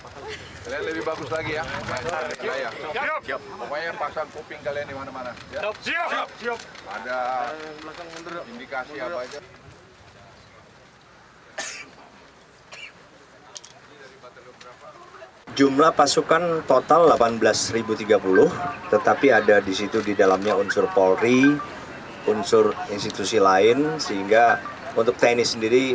Kalian lebih bagus lagi ya. Saya. Siap. Pokoknya pasang kuping kalian di mana-mana. Ya? Siap. Siap. Ada indikasi apa aja? Jumlah pasukan total 18.030, tetapi ada di situ di dalamnya unsur Polri, unsur institusi lain, sehingga untuk TNI sendiri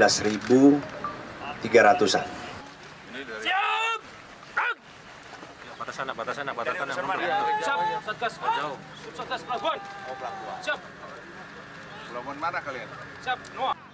14.300-an. Siap! Batasan. Siap, Satgas. Satgas pelabuhan. Pelabuhan mana kalian? Siap, Noah.